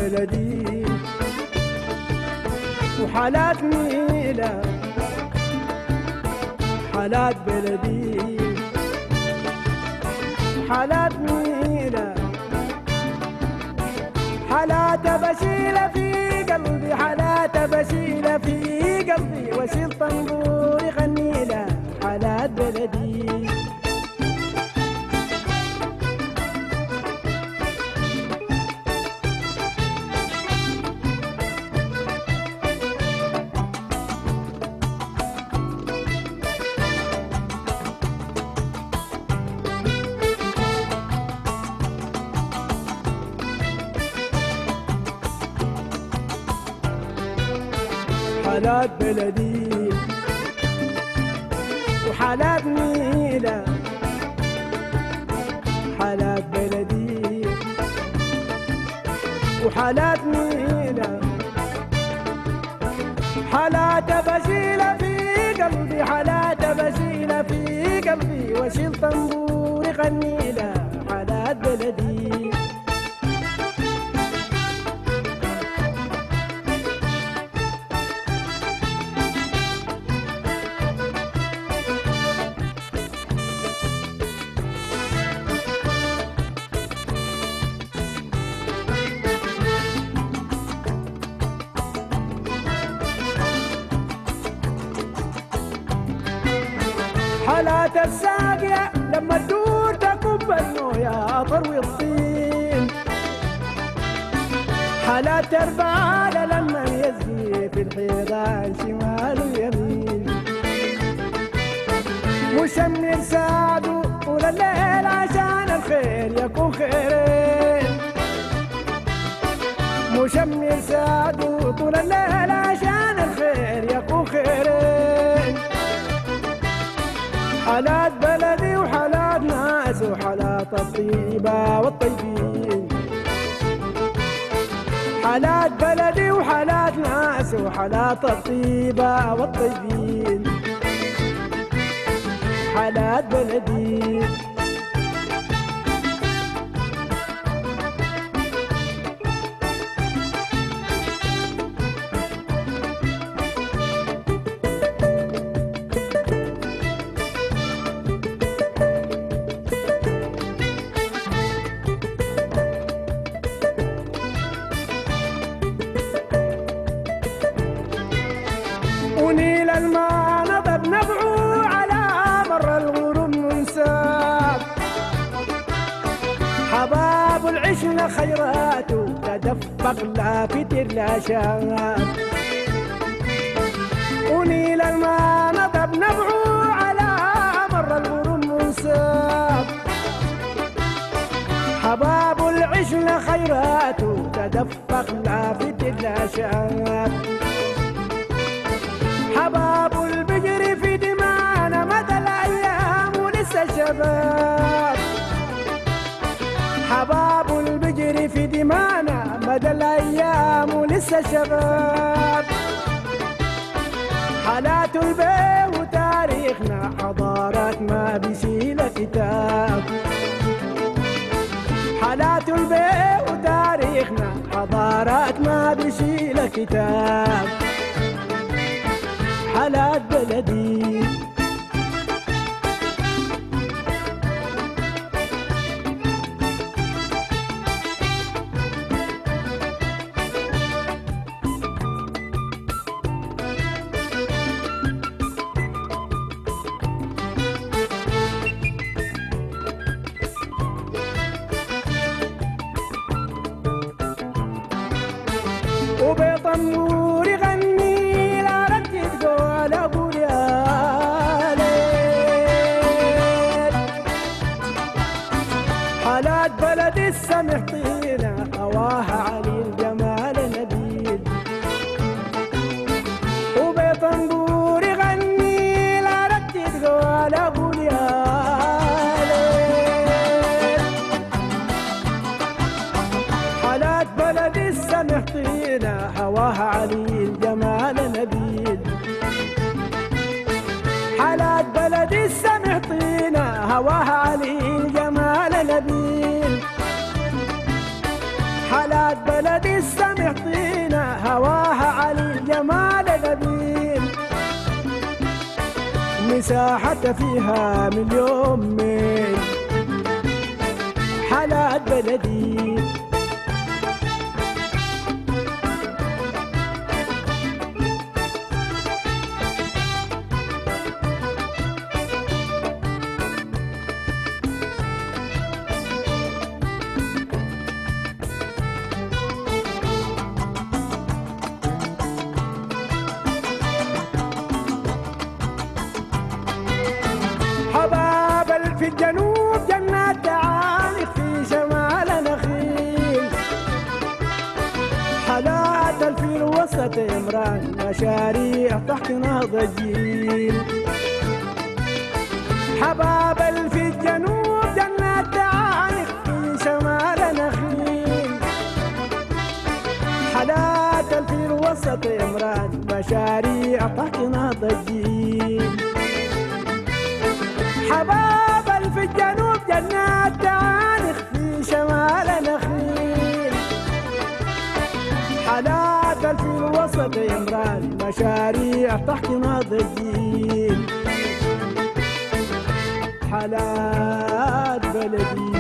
بلدي وحالات نيلة، حالات بلدي وحالات نيلة، حالات بشيلة في قلبي، حالات بشيلة في قلبي، واشيل طنبور يغني له حالات بلدي. حالات بلدي وحالات نيلة، حالات بلدي وحالات نيلة، حالات بشيلة في قلبي، حالات بشيلة في قلبي، واشيل طنبور يغني له حالات بلدي. حالات الساقية لما تدور تكب المويه تروي الطين، حالات الربالة لما يزي في الحيران شمال ويمين، مشمر ساعده طول الليل عشان الخير يكون خيرين، مشمر ساعده طول الليل عشان الخير يكون خيرين. حالات بلدي وحالات ناس وحالات الطيبة والطيبين، حالات بلدي وحالات ناس وحالات الطيبة والطيبين، حالات بلدي. ونيل الماء نضب نبعو على مر الغروب منساب، حباب العشنا خيراته تدفق لا فتر لا شاب، ونيل الماء نضب نبعو على مر الغروب منساب، حباب العشنا خيراته تدفق لا فتر لا شاب، حباب البجري في دمانا مدى الايام ولسه شباب، حباب البجري في دمانا مدى الايام ولسه شباب، حالات البيه وتاريخنا حضارات ما بيشيل كتاب، حالات البيه وتاريخنا حضارات ما بيشيل كتاب، حالات بلدي. وبيط النور يغني لا ردت قول ابو ليل، حالات بلد السمح طينا هواها علي الجمال نبيل، وبيط النور يغني لا ردت قول ابو ليل، حالات بلد السمح طينا هواها علي الجمال نبيل، حالات بلد السمح طينا هواها علي الجمال نبيل، حالات بلد السمح مساحتها فيها مليون ميل. حالات بلدي حباب في الجنوب جنات تعانق في شمال نخيل. حالات في الوسط إمران مشاريع تحت نهض الجيل. حباب في الجنوب جنات تعانق في شمال نخيل. حالات في الوسط إمران مشاريع تحت نهض الجيل. حباب في الجنوب جنات تعانق في شمال نخيل. حالات في الوسط إمران مشاريع تحت نهض الجيل. حالات بلدي